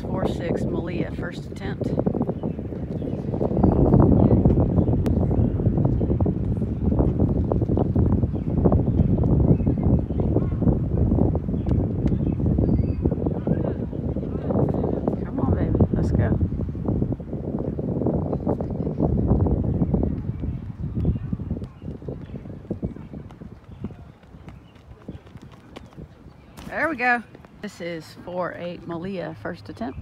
4-6 Meleah, first attempt. Come on, baby, let's go. There we go. This is 4-8 Meleah, first attempt.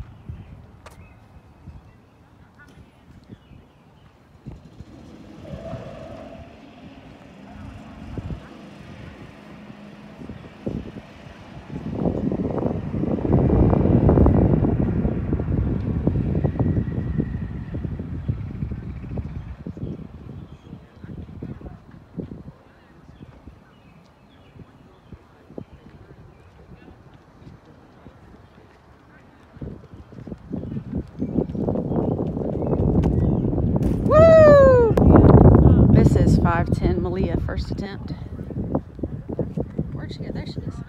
Woo! This is 5-10 Meleah, first attempt. Where'd she go? There she is.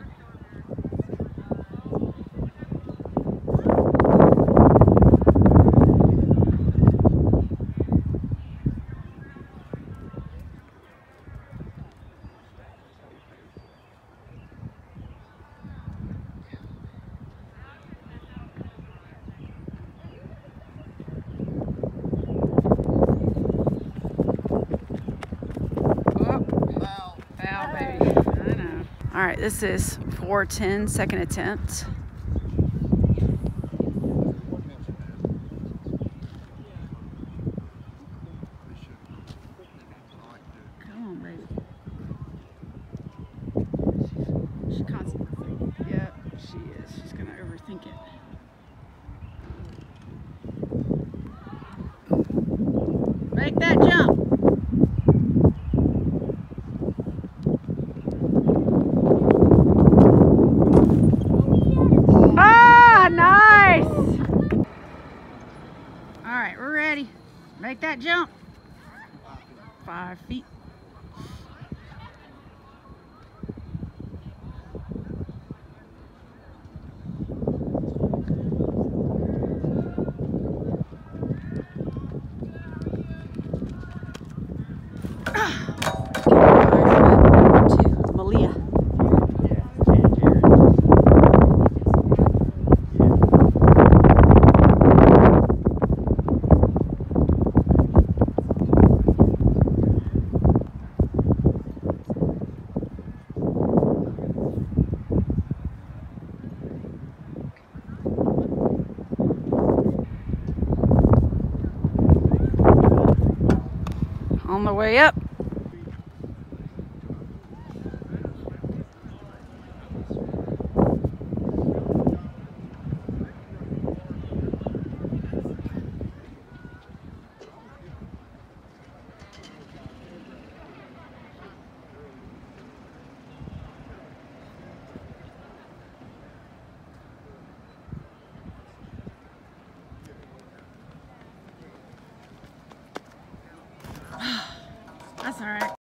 All right, this is 4-10, second attempt. Come on, baby. She constantly, yeah, she is. She's gonna overthink it. Make that jump. Nice! All right, we're ready. Make that jump. 5 feet. To Meleah. On the way up. That's all right.